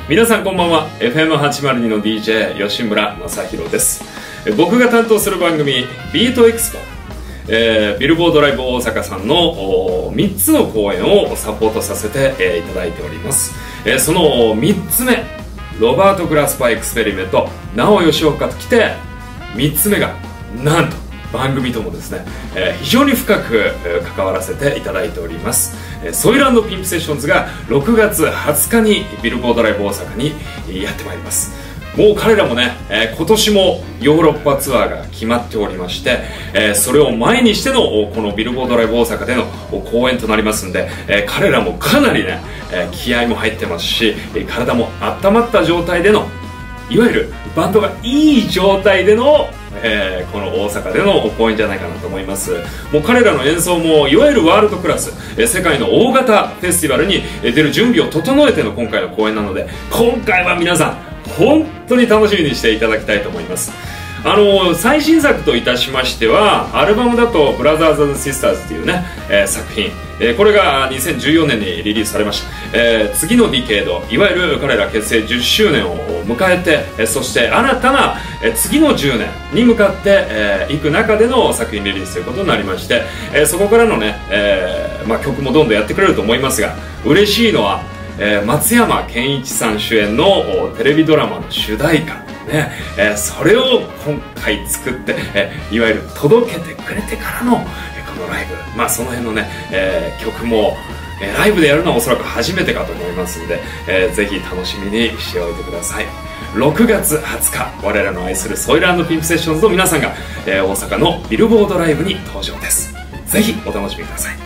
皆さんこんばんは。 FM802 の DJ 吉村正宏です。僕が担当する番組ビートエクスポ、ビルボードライブ大阪さんの3つの公演をサポートさせていただいております。その3つ目、ロバート・グラスパーエクスペリメント、なお吉岡ときて、3つ目がなんと番組ともですね、非常に深く関わらせていただいております。ソイル&ピンプセッションズが6月20日にビルボードライブ大阪にやってまいります。もう彼らもね、今年もヨーロッパツアーが決まっておりまして、それを前にしてのこのビルボードライブ大阪での公演となりますんで、彼らもかなりね、気合も入ってますし、体も温まった状態での、いわゆるバンドがいい状態でのこの大阪での公演じゃないかなと思います。もう彼らの演奏もいわゆるワールドクラス、世界の大型フェスティバルに出る準備を整えての今回の公演なので、今回は皆さん本当に楽しみにしていただきたいと思います。最新作といたしましては、アルバムだと「ブラザーズ&シスターズ」というね、作品、これが2014年にリリースされました。次のディケード、いわゆる彼ら結成10周年を迎えて、そして新たな次の10年に向かっていく中での作品リリースということになりまして、そこからのね、曲もどんどんやってくれると思いますが、嬉しいのは松山ケンイチさん主演のテレビドラマの主題歌ね、それを今回作って、いわゆる届けてくれてからのこのライブ、その辺のね、曲もライブでやるのはおそらく初めてかと思いますので、ぜひ楽しみにしておいてください。6月20日、我らの愛するソイル&ピンプセッションズの皆さんが、大阪のビルボードライブに登場です。ぜひお楽しみください。